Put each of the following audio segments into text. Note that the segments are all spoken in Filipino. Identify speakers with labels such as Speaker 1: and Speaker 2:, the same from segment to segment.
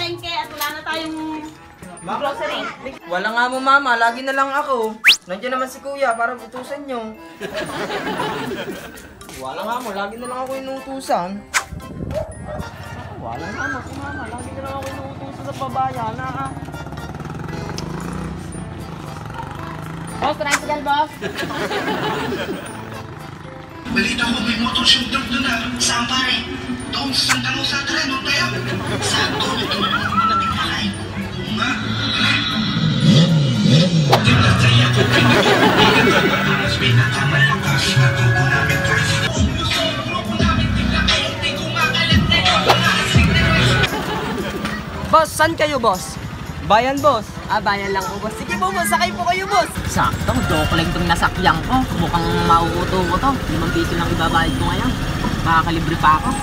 Speaker 1: palengke at wala na tayong grocery.
Speaker 2: Wala nga mo mama, lagi na lang ako. Nandiyan naman si kuya para utusan nyo. Wala nga mo, lagi na lang ako inuutusan. Wala nga mo, si mama, lagi na lang ako inuutusan sa babayan na
Speaker 1: Boss, tricycle boss.
Speaker 3: Balita ko may motor shooter doon na. Saan pare? Doon sa Santa Rosa, tara, doon tayo. Sakto, ito na naman mga nating makain. Oo nga, tara. Tinataya ko pinag-iigas, pinaka-malakas na grupo namin kasi. Gusto yung grupo namin, tignan kayo, di kumakalat na yun.
Speaker 2: Boss, saan kayo boss? Bayan boss. Bayan lang po boss. Sige po boss, sakay po kayo boss.
Speaker 4: Sakto, joke lang itong nasakyan ko. Mukhang mauuto ko to. 5 piso lang ibabayad ko ngayon. Makakalibre pa ako.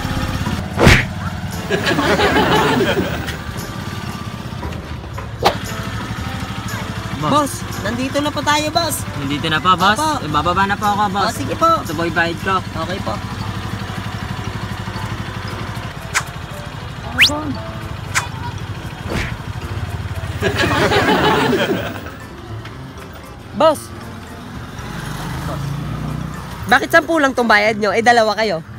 Speaker 2: Boss, nandito na po tayo boss.
Speaker 4: Nandito na pa, boss.
Speaker 2: Opo.
Speaker 4: Ibababa na po ako, boss.
Speaker 2: Sige po.
Speaker 4: Ito po ibayad ko.
Speaker 2: Okay po. Boss! Bakit 10 lang tong bayad nyo? Eh, dalawa kayo.